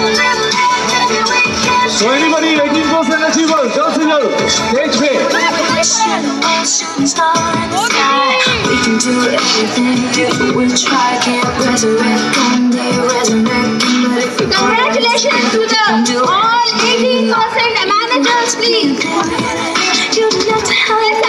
So anybody 18% achievers, just in your stage pay. We can do everything we try, can't resurrect one day, resurrecting, but if we Congratulations to the all 18% managers, please. you don't have to hide.